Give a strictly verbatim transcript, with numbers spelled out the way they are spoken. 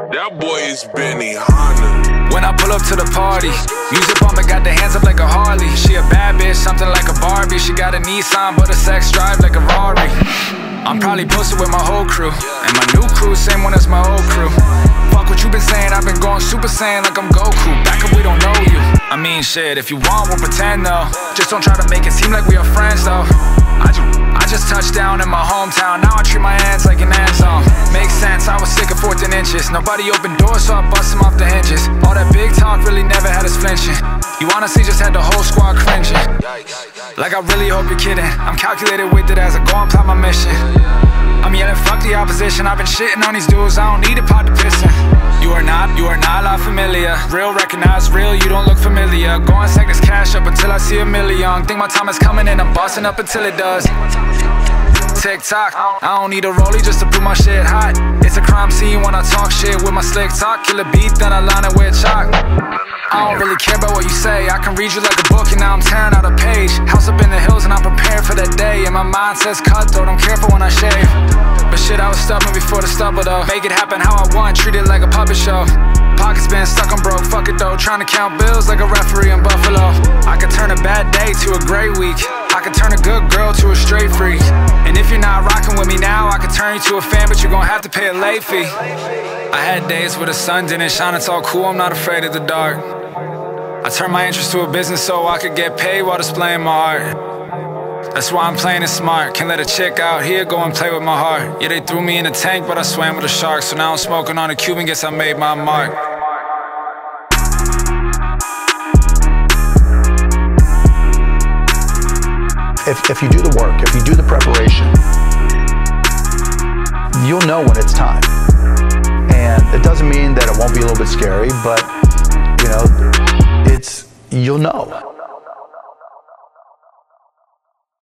That boy is Benny Hanna. When I pull up to the party, music bumping, got the hands up like a Harley. She a bad bitch, something like a Barbie. She got a Nissan, but a sex drive like a Rari. I'm probably posted with my whole crew, and my new crew, same one as my old crew. Fuck what you been saying, I've been going Super Saiyan like I'm Goku. Back up, we don't know you. I mean shit, if you want, we'll pretend though. Just don't try to make it seem like we are friends though. I just, I just touched down in my hometown, now I treat my hands like an end zone. Makes sense, I was sick of fourteen inches. Nobody opened doors, so I bust them off the hinges. All that big talk really never had us flinching. You honestly just had the whole squad cringing. Like I really hope you're kidding. I'm calculated with it as I go and plot my mission. I'm yelling fuck the opposition. I've been shitting on these dudes, I don't need a pot to piss in. You are not, you are not la familia. Real, recognize real, you don't look familiar. Go and stack this cash up until I see a million. Think my time is coming and I'm busting up until it does. TikTok, I don't need a rollie just to prove my shit hot. It's a crime scene when I talk shit with my slick talk. Kill a beat, then I line it with chalk. I don't really care about what you say. I can read you like a book and now I'm tearing out a page. House up in the hills and I'm prepared for that day. And my mind says cut though, don't care for when I shave. But shit, I was stubborn before the stubble though. Make it happen how I want, treat it like a puppet show. Pockets been stuck on broke, fuck it though. Trying to count bills like a referee in Buffalo. I could turn a bad day to a great week. I could turn a good girl to a straight freak. And if you're not rocking with me now, I could turn you to a fan, but you're gonna have to pay a late fee. I had days where the sun didn't shine, it's all cool, I'm not afraid of the dark. I turned my interest to a business so I could get paid while displaying my art. That's why I'm playing it smart. Can't let a chick out here go and play with my heart. Yeah, they threw me in a tank, but I swam with a shark. So now I'm smoking on a Cuban, guess I made my mark. If, if you do the work, if you do the preparation, you'll know when it's time. And it doesn't mean that it won't be a little bit scary, but you know, it's, you'll know.